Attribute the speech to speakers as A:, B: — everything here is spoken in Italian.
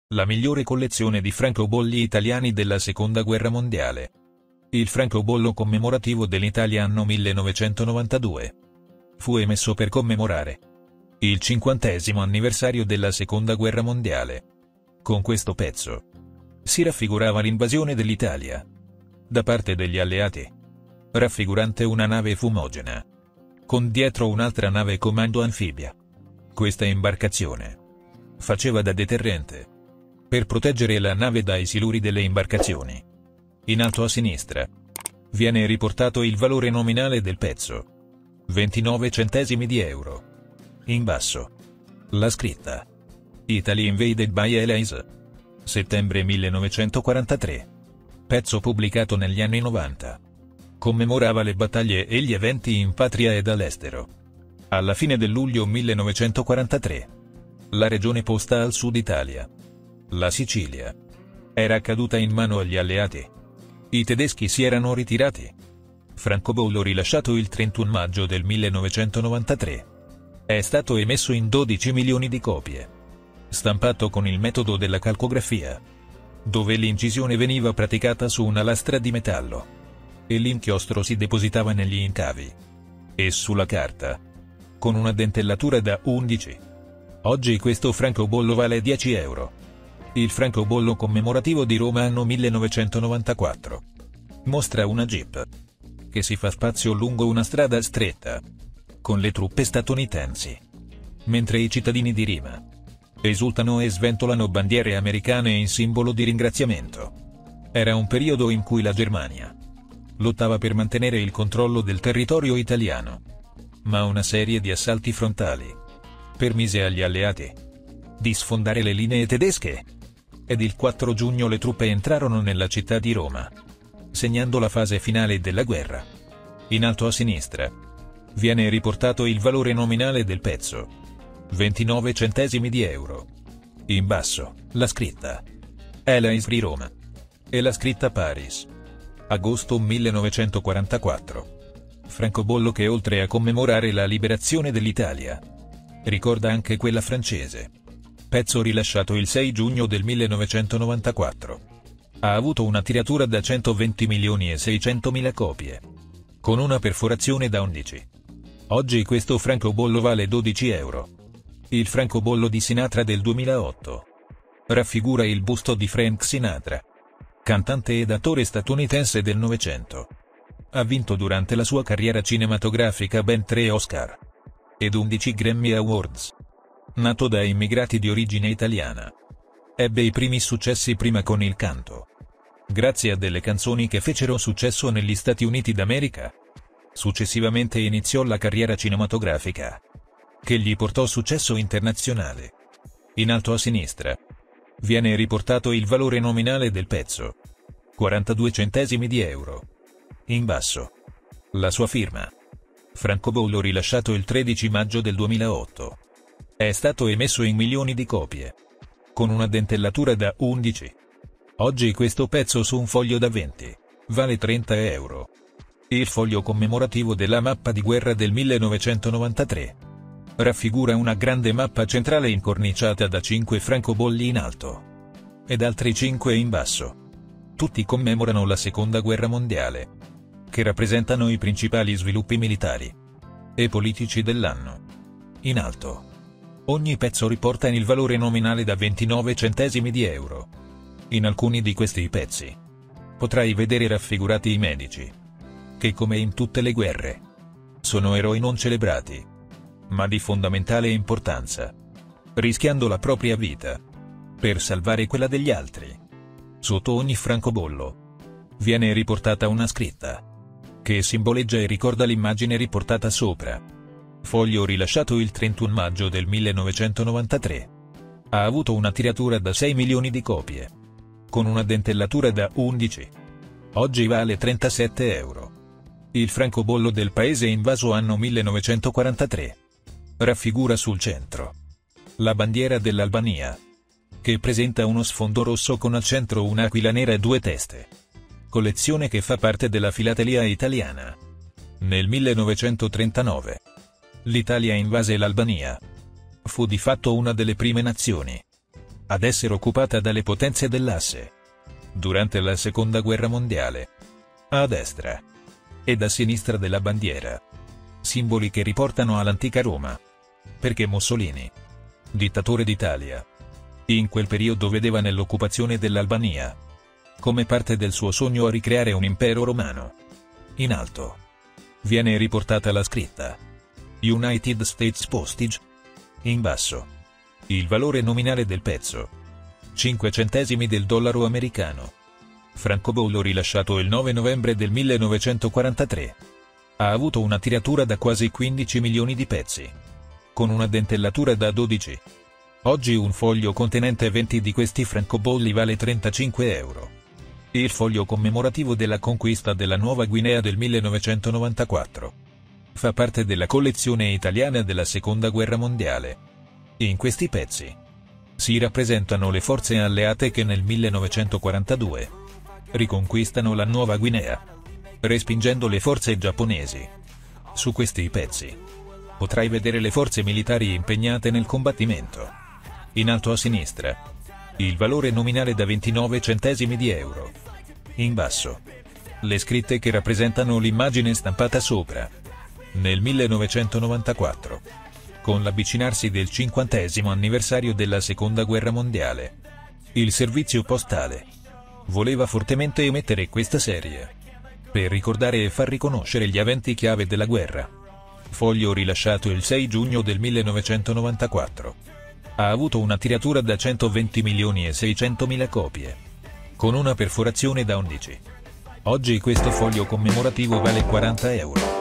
A: La migliore collezione di francobolli italiani della Seconda Guerra Mondiale. Il francobollo commemorativo dell'Italia anno 1992. Fu emesso per commemorare il 50° anniversario della Seconda Guerra Mondiale. Con questo pezzo si raffigurava l'invasione dell'Italia da parte degli alleati, raffigurante una nave fumogena con dietro un'altra nave comando anfibia. Questa imbarcazione faceva da deterrente per proteggere la nave dai siluri delle imbarcazioni. In alto a sinistra viene riportato il valore nominale del pezzo, 29 centesimi di euro. In basso la scritta Italy invaded by Allies, settembre 1943. Pezzo pubblicato negli anni 90. Commemorava le battaglie e gli eventi in patria ed all'estero. Alla fine del luglio 1943, la regione posta al sud Italia, la Sicilia, era caduta in mano agli alleati. I tedeschi si erano ritirati. Francobollo rilasciato il 31 maggio del 1993. È stato emesso in 12 milioni di copie. Stampato con il metodo della calcografia, dove l'incisione veniva praticata su una lastra di metallo e l'inchiostro si depositava negli incavi e sulla carta, con una dentellatura da 11. Oggi questo francobollo vale 10 euro. Il francobollo commemorativo di Roma anno 1994. Mostra una jeep che si fa spazio lungo una strada stretta con le truppe statunitensi, mentre i cittadini di Rima esultano e sventolano bandiere americane in simbolo di ringraziamento. Era un periodo in cui la Germania lottava per mantenere il controllo del territorio italiano, ma una serie di assalti frontali permise agli alleati di sfondare le linee tedesche, ed il 4 giugno le truppe entrarono nella città di Roma, segnando la fase finale della guerra. In alto a sinistra viene riportato il valore nominale del pezzo, 29 centesimi di euro. In basso, la scritta Allies di Roma e la scritta Paris, agosto 1944. Francobollo che oltre a commemorare la liberazione dell'Italia, ricorda anche quella francese. Pezzo rilasciato il 6 giugno del 1994. Ha avuto una tiratura da 120 milioni e 600 mila copie, con una perforazione da 11. Oggi questo francobollo vale 12 euro. Il francobollo di Sinatra del 2008 raffigura il busto di Frank Sinatra, cantante ed attore statunitense del Novecento. Ha vinto durante la sua carriera cinematografica ben 3 Oscar ed 11 Grammy Awards. Nato da immigrati di origine italiana, ebbe i primi successi prima con il canto, grazie a delle canzoni che fecero successo negli Stati Uniti d'America. Successivamente iniziò la carriera cinematografica, che gli portò successo internazionale. In alto a sinistra viene riportato il valore nominale del pezzo, 42 centesimi di euro. In basso, la sua firma. Francobollo rilasciato il 13 maggio del 2008. È stato emesso in milioni di copie, con una dentellatura da 11. Oggi questo pezzo su un foglio da 20 vale 30 euro. Il foglio commemorativo della mappa di guerra del 1993 raffigura una grande mappa centrale incorniciata da 5 francobolli in alto ed altri 5 in basso. Tutti commemorano la Seconda Guerra Mondiale, che rappresentano i principali sviluppi militari e politici dell'anno. In alto, ogni pezzo riporta il valore nominale da 29 centesimi di euro. In alcuni di questi pezzi potrai vedere raffigurati i medici, che come in tutte le guerre sono eroi non celebrati, ma di fondamentale importanza, rischiando la propria vita per salvare quella degli altri. Sotto ogni francobollo viene riportata una scritta che simboleggia e ricorda l'immagine riportata sopra. Foglio rilasciato il 31 maggio del 1993. Ha avuto una tiratura da 6 milioni di copie, con una dentellatura da 11. Oggi vale 37 euro. Il francobollo del paese invaso anno 1943 raffigura sul centro la bandiera dell'Albania, che presenta uno sfondo rosso con al centro un'aquila nera e 2 teste. Collezione che fa parte della filatelia italiana. Nel 1939 l'Italia invase l'Albania. Fu di fatto una delle prime nazioni ad essere occupata dalle potenze dell'asse. Durante la Seconda Guerra Mondiale. A destra ed a sinistra della bandiera. Simboli che riportano all'antica Roma. Perché Mussolini, dittatore d'Italia, in quel periodo vedeva nell'occupazione dell'Albania come parte del suo sogno a ricreare un impero romano. In alto viene riportata la scritta United States Postage. In basso il valore nominale del pezzo, 5 centesimi del dollaro americano. Francobollo rilasciato il 9 novembre del 1943. Ha avuto una tiratura da quasi 15 milioni di pezzi, con una dentellatura da 12. Oggi un foglio contenente 20 di questi francobolli vale 35 euro. Il foglio commemorativo della conquista della Nuova Guinea del 1994. Fa parte della collezione italiana della Seconda Guerra Mondiale. In questi pezzi si rappresentano le forze alleate che nel 1942 riconquistano la Nuova Guinea, respingendo le forze giapponesi. Su questi pezzi potrai vedere le forze militari impegnate nel combattimento. In alto a sinistra il valore nominale da 29 centesimi di euro. In basso le scritte che rappresentano l'immagine stampata sopra. Nel 1994, con l'avvicinarsi del 50° anniversario della Seconda Guerra Mondiale, il servizio postale voleva fortemente emettere questa serie per ricordare e far riconoscere gli eventi chiave della guerra. Foglio rilasciato il 6 giugno del 1994. Ha avuto una tiratura da 120.600.000 copie, con una perforazione da 11. Oggi questo foglio commemorativo vale 40 euro.